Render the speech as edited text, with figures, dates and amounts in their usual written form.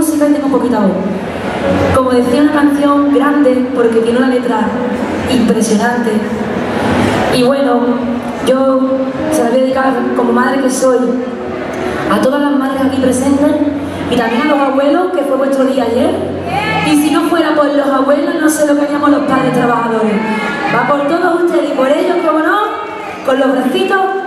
música y tengo poquita voz. Como decía, una canción grande porque tiene una letra impresionante. Y bueno, yo se la voy a dedicar, como madre que soy, a todas las madres aquí presentes y también a los abuelos, que fue vuestro día ayer. Y si no fuera por los abuelos, no sé lo que haríamos los padres trabajadores. Va por todos ustedes y por ellos, como no, con los bracitos